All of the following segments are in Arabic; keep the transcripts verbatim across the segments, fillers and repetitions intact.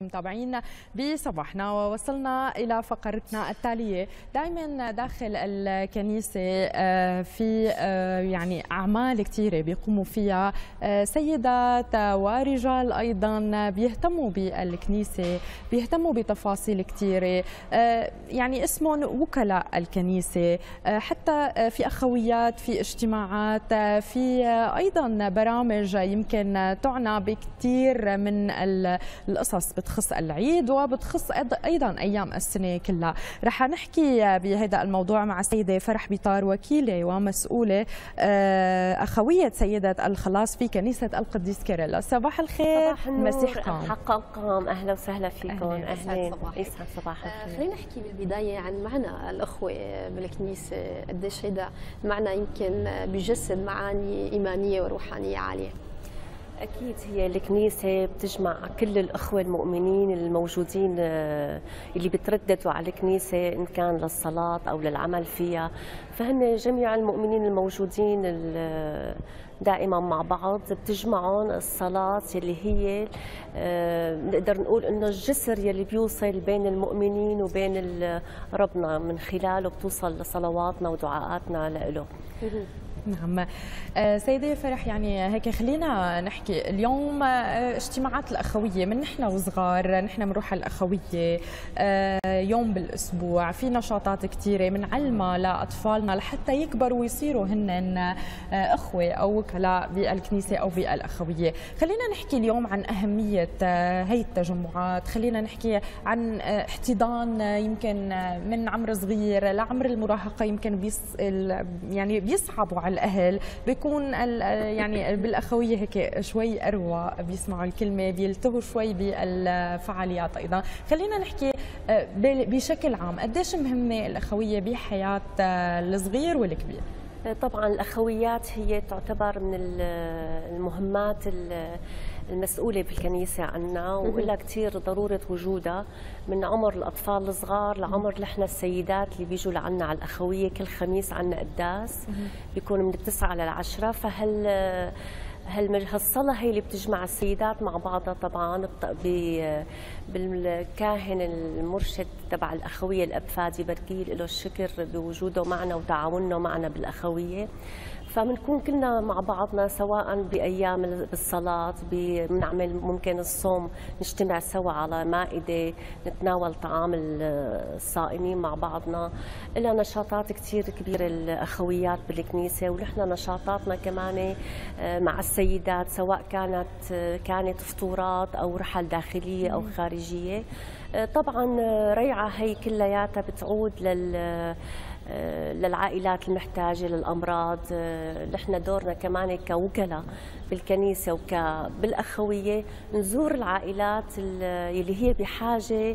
متابعينا بصباحنا ووصلنا إلى فقرتنا التالية. دائما داخل الكنيسة في يعني أعمال كثيرة بيقوموا فيها سيدات ورجال أيضا بيهتموا بالكنيسة، بيهتموا بتفاصيل كثيرة، يعني اسمهم وكلاء الكنيسة، حتى في أخويات، في اجتماعات، في أيضا برامج يمكن تعنى بكثير من القصص بتخص العيد وبتخص ايضا ايام السنه كلها. رح نحكي بهذا الموضوع مع السيده فرح بيطار، وكيله ومسؤوله اخويه سيده الخلاص في كنيسه القديس كيرلس. صباح الخير، مسيح قام. حقكم، اهلا وسهلا فيكم. اهلا، يسعد صباح الخير. خلينا نحكي بالبدايه عن معنى الاخوه بالكنيسه، قديش هذا المعنى يمكن بيجسد معاني ايمانيه وروحانيه عاليه. أكيد هي الكنيسة بتجمع كل الأخوة المؤمنين الموجودين اللي بترددوا على الكنيسة إن كان للصلاة أو للعمل فيها، فهن جميع المؤمنين الموجودين دائما مع بعض بتجمعهم الصلاة اللي هي نقدر نقول إنه الجسر يلي بيوصل بين المؤمنين وبين ربنا، من خلاله بتوصل لصلواتنا ودعاءاتنا له. نعم سيدة فرح، يعني هيك خلينا نحكي اليوم اجتماعات الأخوية من نحن وصغار، نحن بنروح على الأخوية يوم بالأسبوع، في نشاطات كثيرة بنعلمها لأطفالنا لحتى يكبروا ويصيروا هن أخوة أو وكلاء بالكنيسة أو بالأخوية. خلينا نحكي اليوم عن أهمية هي التجمعات، خلينا نحكي عن احتضان يمكن من عمر صغير لعمر المراهقة، يمكن بيص يعني بيصعبوا على الأهل، بيكون يعني بالأخوية هيك شوي أروى، بيسمعوا الكلمة، بيلتهوا شوي بالفعاليات. أيضا خلينا نحكي بشكل عام قديش مهمة الأخوية بحياة الصغير والكبير؟ طبعا الأخويات هي تعتبر من المهمات المسؤولة بالكنيسة عنا، وإلها كثير ضرورة وجودها من عمر الأطفال الصغار لعمر نحن السيدات اللي بيجوا لعنا على الأخوية. كل خميس عنا قداس بيكون من التسعة للعشرة، فهل هالصلاة هي اللي بتجمع السيدات مع بعضها طبعا بالكاهن المرشد تبع الأخوية الأب فادي بركيل، له الشكر بوجوده معنا وتعاونه معنا بالأخوية. فبنكون كلنا مع بعضنا سواء بايام بالصلاه، بنعمل ممكن الصوم نجتمع سوا على مائده نتناول طعام الصائمين مع بعضنا. لنا نشاطات كثير كبيره الاخويات بالكنيسه، ونحن نشاطاتنا كمان مع السيدات سواء كانت كانت فطورات او رحل داخليه او خارجيه. طبعا ريعه هي كلياتها بتعود لل للعائلات المحتاجة، للأمراض. نحن دورنا كمان كوكلاء بالكنيسة وبالأخوية نزور العائلات اللي هي بحاجة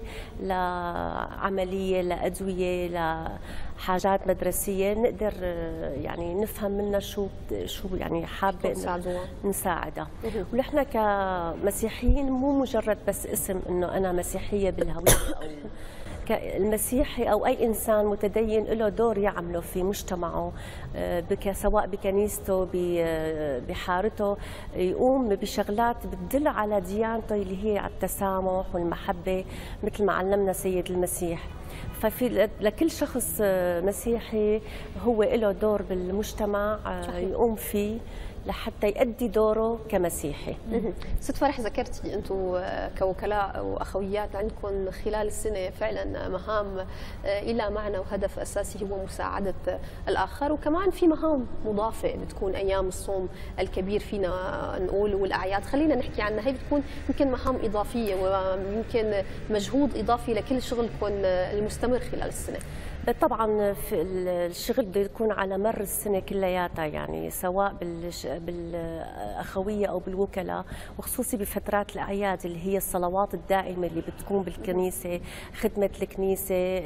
لعملية، لأدوية، لحاجات مدرسية، نقدر يعني نفهم منها شو شو يعني حابة نساعدها. ونحن كمسيحيين مو مجرد بس اسم إنه أنا مسيحية بالهوية، أو المسيحي أو أي إنسان متدين له دور يعمله في مجتمعه، سواء بكنيسته بحارته، يقوم بشغلات بتدل على ديانته اللي هي على التسامح والمحبة مثل ما علمنا سيد المسيح. ففي لكل شخص مسيحي هو له دور بالمجتمع يقوم فيه لحتى يؤدي دوره كمسيحي. ست فرح، ذكرتي انتم كوكلاء واخويات عندكم خلال السنه فعلا مهام الى معنى وهدف اساسي هو مساعده الاخر، وكمان في مهام مضافه بتكون ايام الصوم الكبير فينا نقول والاعياد، خلينا نحكي عنها. هي بتكون يمكن مهام اضافيه ويمكن مجهود اضافي لكل شغلكم المستمر خلال السنه. طبعا في الشغل بده يكون على مر السنه كلياتها، يعني سواء بالاخويه او بالوكلاء، وخصوصي بفترات الاعياد اللي هي الصلوات الدائمه اللي بتكون بالكنيسه، خدمه الكنيسه،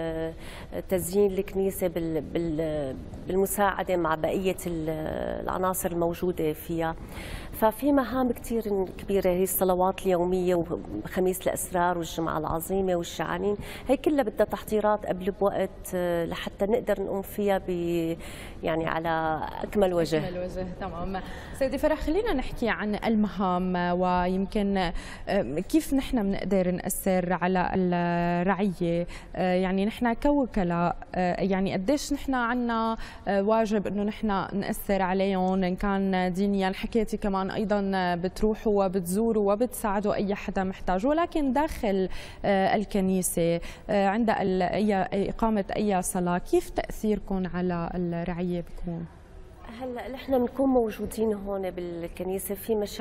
تزيين الكنيسه بالمساعده مع بقيه العناصر الموجوده فيها. ففي مهام كثير كبيره، هي الصلوات اليوميه وخميس الاسرار والجمعه العظيمه والشعانين، هي كلها بدها تحضيرات قبل بوقت، وقت لحتى نقدر نقوم فيها ب يعني على اكمل وجه. اكمل وجه، تمام. سيدي فرح، خلينا نحكي عن المهام ويمكن كيف نحن بنقدر نأثر على الرعيه، يعني نحن كوكلاء يعني قديش نحن عنا واجب انه نحن نأثر عليهم ان كان دينيا. حكيتي كمان ايضا بتروحوا وبتزوروا وبتساعدوا اي حدا محتاج، ولكن داخل الكنيسه عند اي اقامه اي صلاه كيف تأثيركم على الرعيه بيكون؟ هلا نحن بنكون موجودين هون بالكنيسه في مشا...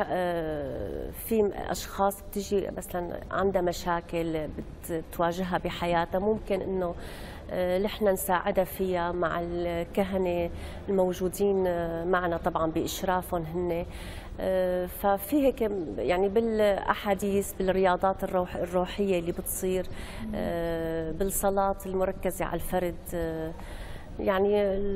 في اشخاص بتجي مثلا عندها مشاكل بتواجهها بحياتها، ممكن انه نحن نساعدها فيها مع الكهنه الموجودين معنا طبعا باشرافهم هن. ففي هيك يعني بالاحاديث بالرياضات الروح الروحيه اللي بتصير، بالصلاه المركزه على الفرد، يعني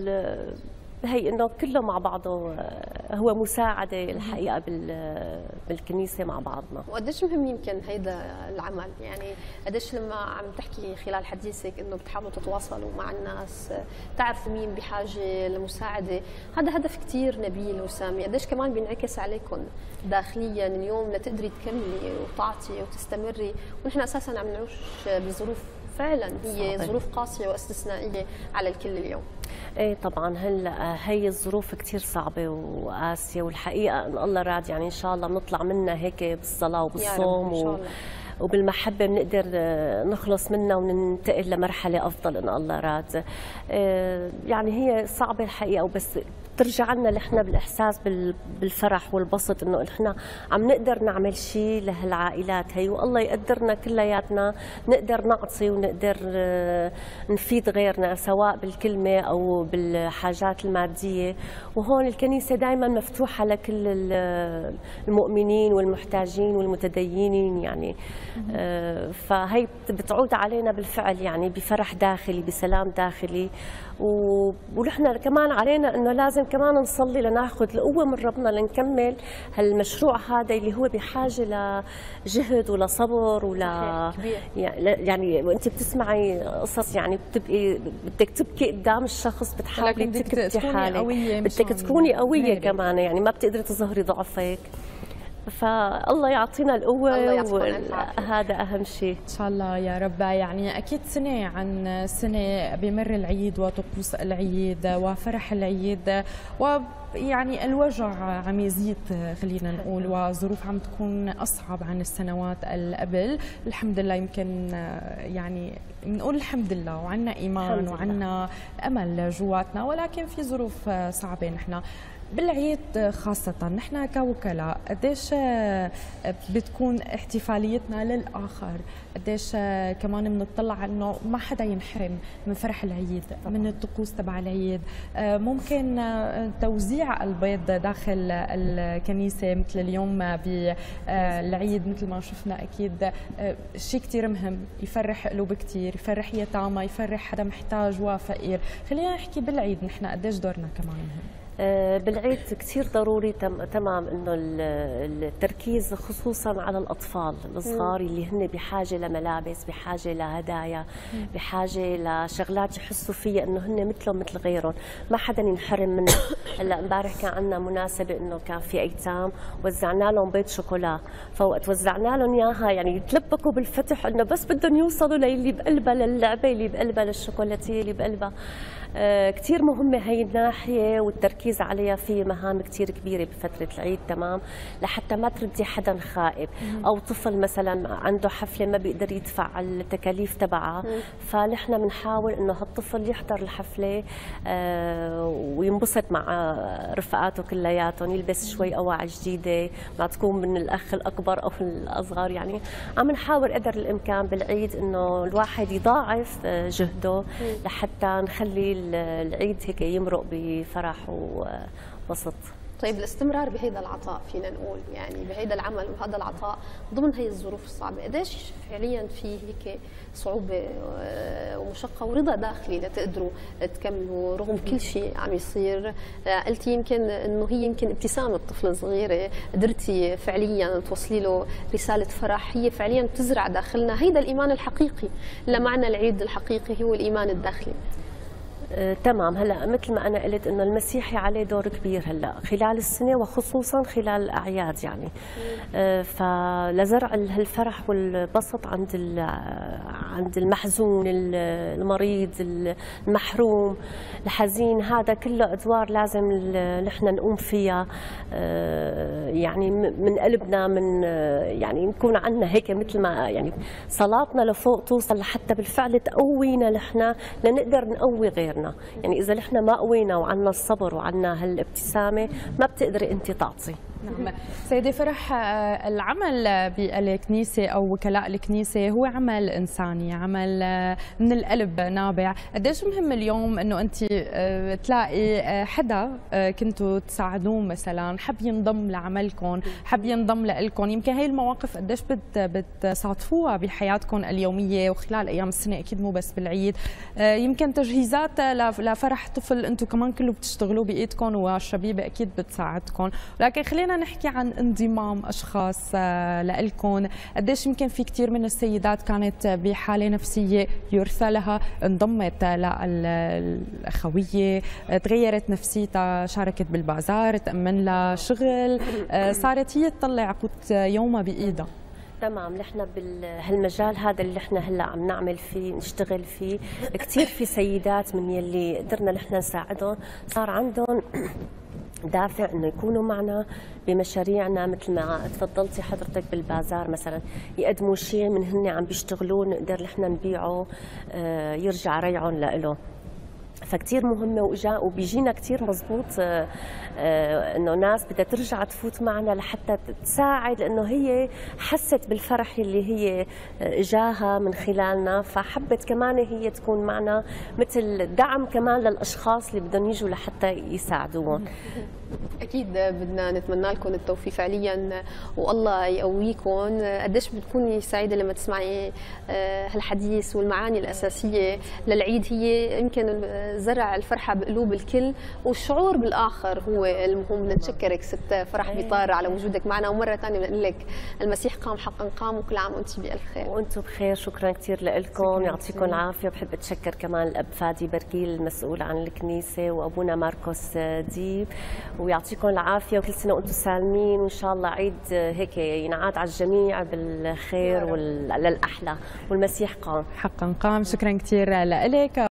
هي انه كله مع بعضه هو مساعده الحقيقه بالكنيسه مع بعضنا. وقديش مهم يمكن هيدا العمل، يعني قديش لما عم تحكي خلال حديثك انه بتحاولوا تتواصلوا مع الناس، تعرفوا مين بحاجه لمساعده، هذا هدف كثير نبيل وسامي. قديش كمان بينعكس عليكم داخليا اليوم لتقدري تكملي وتعطي وتستمري، ونحن اساسا عم نعيش بظروف فعلا هي صحيح. ظروف قاسيه واستثنائيه على الكل اليوم. ايه طبعا هلا هي الظروف كثير صعبه وقاسيه، والحقيقه ان الله راد يعني ان شاء الله بنطلع منها هيك بالصلاه وبالصوم و... وبالمحبه بنقدر نخلص منها وننتقل لمرحله افضل ان الله راد. يعني هي صعبه الحقيقه، وبس ترجع لنا نحن بالاحساس بالفرح والبسط انه نحن عم نقدر نعمل شيء لهالعائلات هي، والله يقدرنا كلياتنا نقدر نعطي ونقدر نفيد غيرنا سواء بالكلمه او بالحاجات الماديه. وهون الكنيسه دائما مفتوحه لكل المؤمنين والمحتاجين والمتدينين، يعني فهي بتعود علينا بالفعل يعني بفرح داخلي بسلام داخلي. ونحن كمان علينا انه لازم كمان نصلي لناخذ القوه من ربنا لنكمل هالمشروع هذا اللي هو بحاجه لجهد ولصبر ولا يعني وانت بتسمعي قصص يعني بتبقي بدك تبكي قدام الشخص، بتحاولي تكبتي حالك، بدك تكوني قويه كمان، يعني ما بتقدري تظهري ضعفك. فالله يعطينا القوة، وهذا أهم شيء إن شاء الله يا رب. يعني أكيد سنة عن سنة بمر العيد وطقوس العيد وفرح العيد، ويعني الوجع عم يزيد خلينا نقول، وظروف عم تكون أصعب عن السنوات اللي قبل. الحمد لله يمكن يعني بنقول الحمد لله، وعنا إيمان وعنا أمل جواتنا، ولكن في ظروف صعبة. نحن بالعيد خاصة نحن كوكلاء قديش بتكون احتفاليتنا للآخر، قديش كمان بنطلع انه ما حدا ينحرم من فرح العيد، من الطقوس تبع العيد. ممكن توزيع البيض داخل الكنيسة مثل اليوم بالعيد مثل ما شفنا، اكيد شيء كثير مهم، يفرح قلوب كثير، يفرح يتامى، يفرح حدا محتاج وفقير. خلينا نحكي بالعيد نحن قديش دورنا كمان مهم. بالعيد كثير ضروري تمام انه التركيز خصوصا على الاطفال الصغار اللي هن بحاجه لملابس، بحاجه لهدايا، بحاجه لشغلات يحسوا فيها انه هن مثلهم مثل غيرهم، ما حدا ينحرم منها. هلا امبارح كان عندنا مناسبه انه كان في ايتام وزعنا لهم بيض شوكولا، فوقت وزعنا لهم اياها يعني يتلبكوا بالفتح انه بس بدهم يوصلوا للي بقلبها، للعبه اللي بقلبها، للشوكولاتيه اللي بقلبها. آه كثير مهمه هي الناحيه، والتركيز عليها في مهام كثير كبيره بفتره العيد تمام، لحتى ما تردي حدا خائب او طفل مثلا عنده حفله ما بيقدر يدفع التكاليف تبعها، فنحن بنحاول انه هالطفل يحضر الحفله آه وينبسط مع رفقاته كلياتهم، يلبس شوي اواعي جديده، ما تكون من الاخ الاكبر او الاصغر. يعني عم نحاول قدر الامكان بالعيد انه الواحد يضاعف جهده لحتى نخلي العيد هيك يمرق بفرح وبسط. طيب الاستمرار بهذا العطاء فينا نقول يعني بهذا العمل وهذا العطاء ضمن هي الظروف الصعبه، قديش فعليا في هيك صعوبه ومشقه ورضا داخلي لتقدروا تكملوا رغم كل شيء عم يصير؟ قلتي يمكن انه هي يمكن ابتسامه طفل صغيره قدرتي فعليا توصلي له رساله فرح هي فعليا بتزرع داخلنا هيدا الايمان الحقيقي، لمعنى العيد الحقيقي هو الايمان الداخلي. آه، تمام. هلا مثل ما انا قلت انه المسيحي عليه دور كبير هلا خلال السنه وخصوصا خلال الاعياد يعني آه، فلزرع هالفرح والبسط عند عند المحزون المريض المحروم الحزين، هذا كله ادوار لازم نحن نقوم فيها آه، يعني من قلبنا، من آه، يعني نكون عندنا هيك مثل ما يعني صلاتنا لفوق توصل لحتى بالفعل تقوينا نحن لنقدر نقوي غيرنا. يعني إذا نحن ما قوينا وعنا الصبر وعنا هالابتسامة ما بتقدري أنت تعطي. نعم سيدة فرح، العمل بالكنيسة أو وكلاء الكنيسة هو عمل إنساني، عمل من القلب نابع. قديش مهم اليوم أنه أنت تلاقي حدا كنتوا تساعدوه مثلا حب ينضم لعملكم، حب ينضم لإلكم؟ يمكن هاي المواقف قديش بتصادفوها بحياتكم اليومية وخلال أيام السنة، أكيد مو بس بالعيد. يمكن تجهيزات لفرح طفل أنتم كمان كله بتشتغلوا بإيدكم والشبيبة أكيد بتساعدكم، لكن خلينا نحكي عن انضمام اشخاص لإلكم. قديش يمكن في كثير من السيدات كانت بحاله نفسيه يرثى لها، انضمت للاخويه، تغيرت نفسيتها، شاركت بالبازار، تامن لها شغل، صارت هي تطلع قوت يومها بايدها. تمام. نحن بهالمجال هذا اللي نحن هلا عم نعمل فيه نشتغل فيه كثير في سيدات من يلي قدرنا نحن نساعدهم صار عندهم دافع انه يكونوا معنا بمشاريعنا، مثل ما تفضلتي حضرتك بالبازار مثلا يقدموا شيء من هن عم بيشتغلوه نقدر نحن نبيعه يرجع ريعهم لإله. فكتير مهمة وإجا وبيجينا كتير مزبوط آه آه إنه ناس بدها ترجع تفوت معنا لحتى تساعد، لأنه هي حست بالفرح اللي هي إجاها من خلالنا، فحبت كمان هي تكون معنا مثل دعم كمان للأشخاص اللي بدهم يجوا لحتى يساعدوهم. أكيد بدنا نتمنى لكم التوفيق فعليا والله يقويكم. قديش بتكوني سعيدة لما تسمعي هالحديث والمعاني الأساسية للعيد هي يمكن زرع الفرحة بقلوب الكل والشعور بالآخر هو المهم. نتشكرك ست فرح بطار على وجودك معنا، ومرة ثانية بنقول لك المسيح قام حقا قام، وكل عام وأنت بألف خير. وأنتم بخير، شكرا كثير لكم، يعطيكم العافية. بحب أتشكر كمان الأب فادي بركيل المسؤول عن الكنيسة وأبونا ماركوس ديب، ويعطيكم العافية وكل سنة وأنتم سالمين، وإن شاء الله عيد هيك ينعاد على الجميع بالخير وللأحلى، والمسيح قام حقا قام. شكرا كثير لك.